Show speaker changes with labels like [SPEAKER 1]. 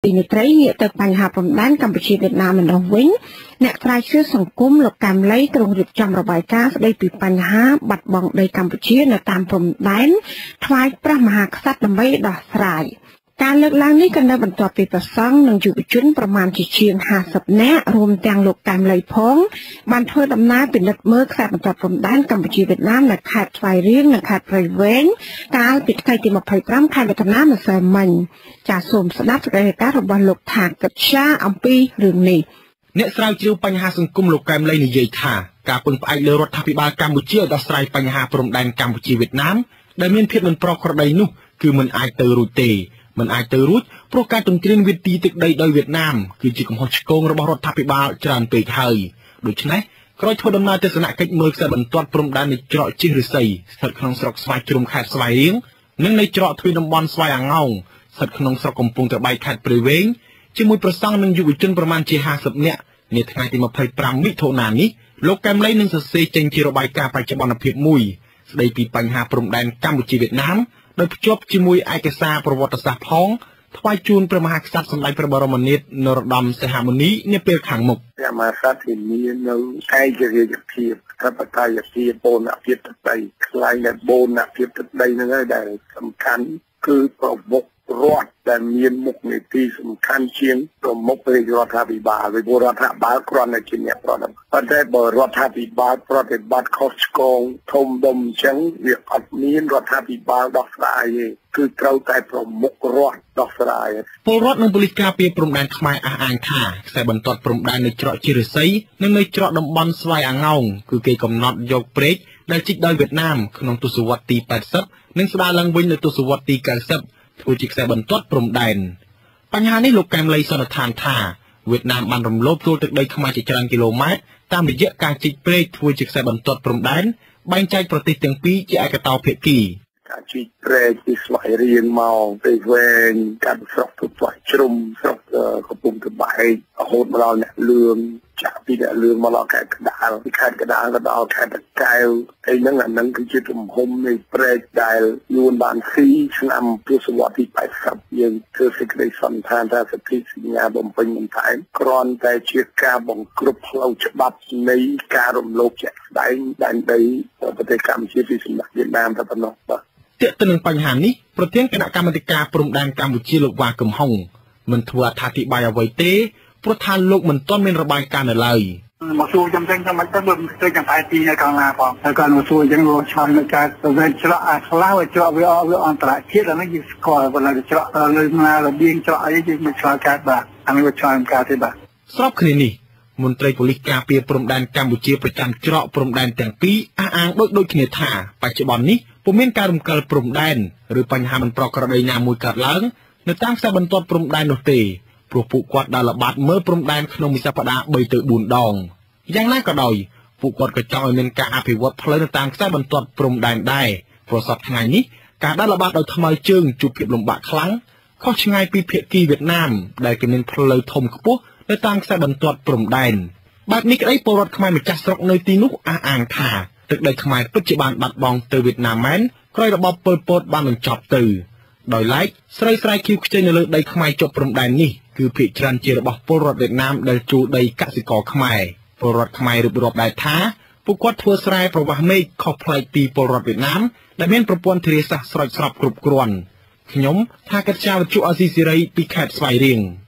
[SPEAKER 1] ពីនេះត្រីងាកទៅបញ្ហាព្រំដែនកម្ពុជាវៀតណាមម្ដងវិញអ្នកស្រាវជ្រាវសង្គមលោកកាំលីក្រុងរៀបចំរបាយការណ៍ស្ដីពីបញ្ហាបាត់បង់ដីកម្ពុជានៅតាមព្រំដែនថ្វាយព្រះមហាក្សត្រដើម្បីដោះស្រាយការលើកឡើងនេះក៏នៅបន្ទាប់ពីប្រសង់និងយុវជនប្រមាណជាង50នាក់រួមទាំងលោកកាំលីផងបានធ្វើដំណើរពិនិត្យមើលខ្សែបន្ទាត់ព្រំដែនកម្ពុជាវៀតណាមនៅខេត្តស្វាយរៀងនិងខេត្តព្រៃវែងកាលពីថ្ងៃទី25ខែមិថុនាម្សិលមិញចាសសូមស្ដាប់សេចក្តីរាយការណ៍របស់លោកថាកិច្ឆាអំពីរឿងនេះ
[SPEAKER 2] អ្នកស្រាវជ្រាវបញ្ហាសង្គមលោកកែមលីនិយាយថាការពឹងផ្អែកលើរដ្ឋាភិបាលកម្ពុជាឲ្យដោះស្រាយបញ្ហាព្រំដែនកម្ពុជាវៀតណាមដែលមានភាពមិនប្រក្រតីនោះគឺមិនអាចទៅរួចទេមិនអាចទៅរួចព្រោះការទន្ទ្រានវិទីទឹកដីដោយវៀតណាមគឺជាកំហុសឆ្គងរបស់រដ្ឋាភិបាលច្រើនពេកហើយដូច្នេះក្រោយធ្វើដំណើរទស្សនកិច្ចមើលខ្សែបន្ទាត់ព្រំដែននៃច្រកជិះឫស្សីស្ថិតក្នុងស្រុកស្វាយជ្រុំខេត្តស្វាយរៀងនិងនៃច្រកទ្វារតំបន់ស្វាយអាងោងស្ថិតក្នុងស្រុកកំពង់ត្របែកខេត្តព្រៃវែងជាមួយប្រសង់និងយុវជនប្រមាណជា50នាក់នាថ្ងៃទី25មិថុនានេះលោកកែមលីនឹងសរសេរចេញជារបាយការណ៍បច្ចុប្បន្នភាពមួយស្ដីពីបញ្ហាព្រំដែនកម្ពុជាវៀតណាមដោយភ្ជាប់ជាមួយឯកសារប្រវត្តិសាស្ត្រផងថ្វាយជូនព្រះមហាក្សត្រសម្ដេចព្រះបរមនាថនរោត្តមសីហមុនីនាពេលខាងមុខ
[SPEAKER 3] ព្រះមហាក្សត្រធានានៅឯករាជ្យភាពធិបតេយ្យភាពបូរណភាពទឹកដីខ្លាំងដែលបូរណភាពទឹកដីហ្នឹងហើយដែលសំខាន់គឺប្រមុខរដ្ឋដែលមានមុខនីតិសំខាន់ជាងប្រមុខរាជរដ្ឋាភិបាលvìរដ្ឋាភិបាលគ្រាន់តែជាអ្នកប្រតិបត្តិប៉ុន្តែបើរដ្ឋាភិបាលប្រតិបត្តិខុសឆ្គងធំដុំអញ្ចឹងវាអត់មានរដ្ឋាភិបាលដោះស្រាយទេគឺត្រូវតែប្រមុខរដ្ឋដោះស្រាយ
[SPEAKER 2] ពលរដ្ឋនិងប៉ូលីសការពារព្រំដែនខ្មែរអះអាងថាខ្សែបន្ទាត់ព្រំដែននៅច្រកជិះឫស្សីនិងនៅច្រកតំបន់ស្វាយអាងោងគឺគេកំណត់យកព្រែកដែលជីកដោយវៀតណាមក្នុងទសវត្សរ៍ទី80និងស្ដារឡើងវិញនៅទសវត្សរ៍ទី90ធ្វើជាខ្សែបន្ទាត់ព្រំដែនបញ្ហានេះលោកកែមលីសន្និដ្ឋានថាវៀតណាមបានរំលោភចូលទឹកដីខ្មែរជាច្រើនគីឡូម៉ែត្រតាមរយៈការជីកព្រែកធ្វើជាខ្សែបន្ទាត់ព្រំដែនបែងចែកប្រទេសទាំងពីរជាឯកតោភាគី
[SPEAKER 3] ការជីកព្រែកពីស្វាយរៀងមកទៅវែងកាត់ស្រុកទៅស្វាយជ្រុំស្រុកកំពង់ត្បែករហូតមកដល់អ្នកលឿងចាក់ពីអ្នកលឿងមកដល់ខេត្តកណ្ដាលពីខេត្តកណ្ដាលទៅដល់ខេត្តតាកែវហើយហ្នឹងអាហ្នឹងគឺជាទំហំនៃព្រែកដែលយួនបានស៊ីឆ្នាំទសវត្សរ៍ទី80យើងធ្វើសេចក្តីសន្និដ្ឋានថាសិទ្ធិសញ្ញាបំពេញបន្ថែមគ្រាន់តែជាការបង្ក្រប់ផ្លូវច្បាប់នៃការរំលោភជាក់ស្ដែងដែនដីប្រទេសកម្ពុជាពីសម្ដេចវៀតណាមតែប៉ុណ្ណោះបាទ
[SPEAKER 2] ទាក់ទងនឹងបញ្ហានេះប្រធានគណៈកម្មាធិការព្រំដែនកម្ពុជាលោកវ៉ាកំហុងមិនធ្វើអត្ថាធិប្បាយអ្វីទេព្រោះថាលោកមិនទាន់មានរបាយការណ៍នៅឡើយ
[SPEAKER 4] មកសួរចាំចឹងមិនទៅមិនទៅចាំតែទីនៅខាងណាផងហើយគាត់មកសួរចឹងលោកឆ្លងនៅការទៅវិញច្រកអាខ្លះច្រកវាអន្តរជាតិអានេះយើងស្គាល់ប៉ុន្តែច្រកលើណារបៀងច្រកអីយើងមិនឆ្លងកាត់បាទអានេះវាឆ្លងកាត់ទេបាទ
[SPEAKER 2] ស្របគ្នានេះមន្ត្រីប៉ូលីសការពារព្រំដែនកម្ពុជាប្រចាំច្រកព្រំដែនទាំងពីរអះអាងដូចគ្នាថាបច្ចុប្បន្ននេះពុំមានការរំកិលព្រំដែនឬបញ្ហាមិនប្រក្រតីណាមួយកើតឡើងនៅតាមខ្សែបន្ទាត់ព្រំដែននោះទេព្រោះពួកគាត់ដើរល្បាតមើលព្រំដែនក្នុងមួយសប្តាហ៍3ទៅ4ដងយ៉ាងណាក៏ដោយពួកគាត់ក៏ចង់ឲ្យមានការអភិវឌ្ឍផ្លូវនៅតាមខ្សែបន្ទាត់ព្រំដែនដែរព្រោះសប្តាហ៍ថ្ងៃនេះការដើរល្បាតដោយថ្មើរជើងជួបភាពលំបាកខ្លាំងខុសឆ្ងាយពីភាគីវៀតណាមដែលគេមានផ្លូវធំខ្ពស់នៅតាមខ្សែបន្ទាត់ព្រំដែនបែបនេះក្តីពលរដ្ឋខ្មែរម្ចាស់ស្រុកនៅទីនោះអះអាងថាទឹកដីខ្មែរពិតជាបានបាត់បង់ទៅវៀតណាមមែនក្រោយរបបប៉ុលពតបានបញ្ចប់ទៅដោយឡែកស្រីស្រែខៀវខ្ចីនៅលើដីខ្មែរជាប់ព្រំដែននេះគឺភាគច្រើនជារបស់ពលរដ្ឋវៀតណាមដែលជួលដីកសិករខ្មែរពលរដ្ឋខ្មែររៀបរាប់ដែរថាពួកគាត់ធ្វើស្រែប្រវាស់មេឃខុសប្លែកពីពលរដ្ឋវៀតណាមដែលមានប្រព័ន្ធធារាសាស្ត្រស្រោចស្រពគ្រប់គ្រាន់ខ្ញុំថាកិច្ចការវិទ្យុអាស៊ីសេរីពីខេត្តស្វាយរៀង